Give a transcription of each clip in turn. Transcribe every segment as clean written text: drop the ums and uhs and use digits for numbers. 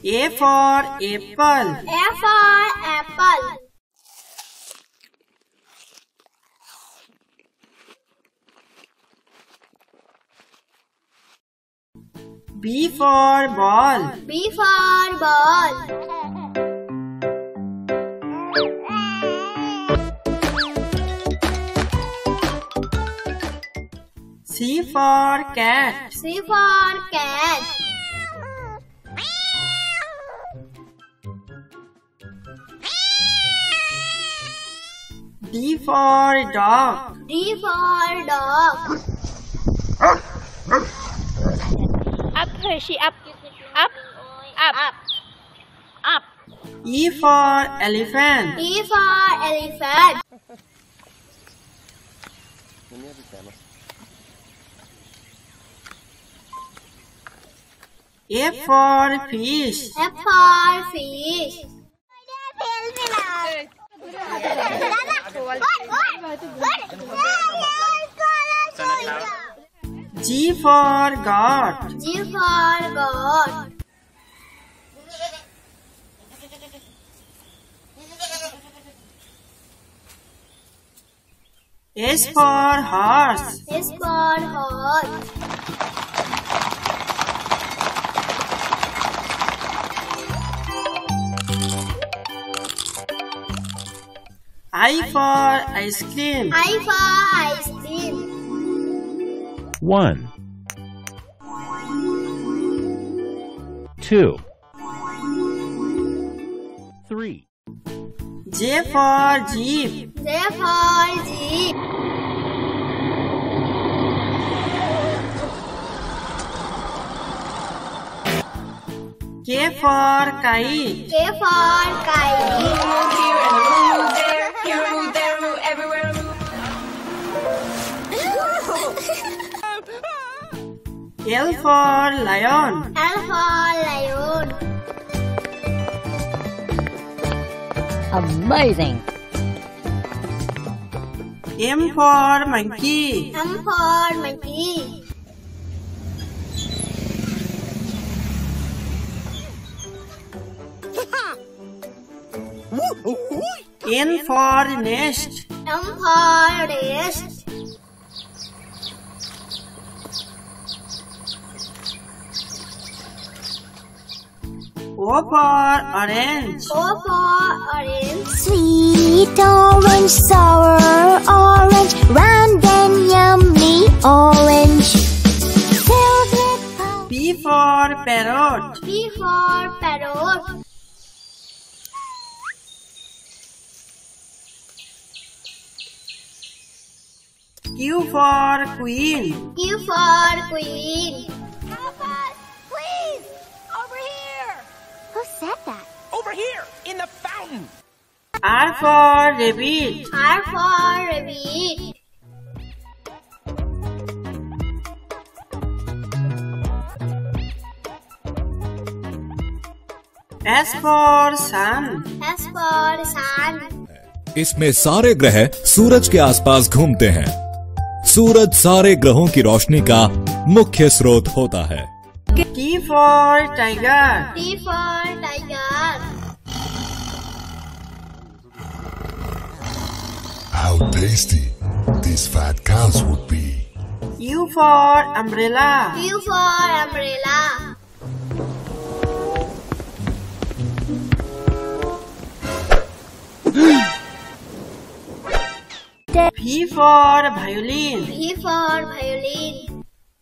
A for apple. A for apple. B for ball. B for ball. C for cat. C for cat. D for dog. D for dog. Up, Hershey, up, up, up, up, up. E for elephant. E for elephant. F for fish. F for fish. G for goat. G for goat. S for horse. S for horse. I for ice cream. I for ice cream. 1 2 3 J for jeep. J for jeep. K for kite. K for kite. L for lion. L for lion. Amazing. M for monkey. M for monkey. N for nest. M for nest. O for orange. O for orange. Sweet orange, sour orange, round and yummy orange. Filled with P for parrot. P for parrot. Q for queen. Q for queen. Help us, please! Over here! Who said that? Over here, in the fountain. R for rabbit. R for rabbit. S for sun. S for sun. इसमें सारे ग्रह सूरज के आसपास घूमते हैं। सूरज सारे ग्रहों की रोशनी का मुख्य स्रोत होता है। T for tiger. T for tiger. How tasty these fat cows would be. U for umbrella. U for umbrella. V for violin. V for violin.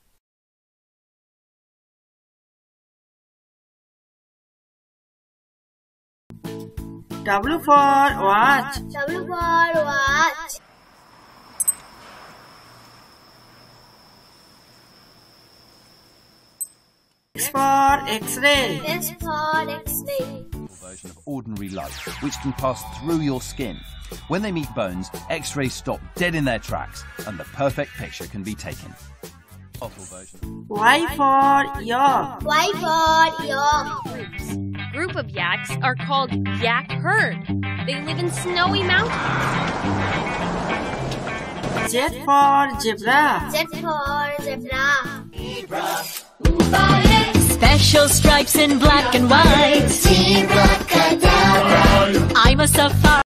W for watch. W for watch. X for X-ray. S for X-ray. Version of ordinary light, which can pass through your skin. When they meet bones, X-rays stop dead in their tracks, and the perfect picture can be taken. Y for yak. Y for yak. Group of yaks are called yak herd. They live in snowy mountains. Z for zebra. Z for zebra. Special special stripes in black and white. Team Badka, down right. I'm a safari.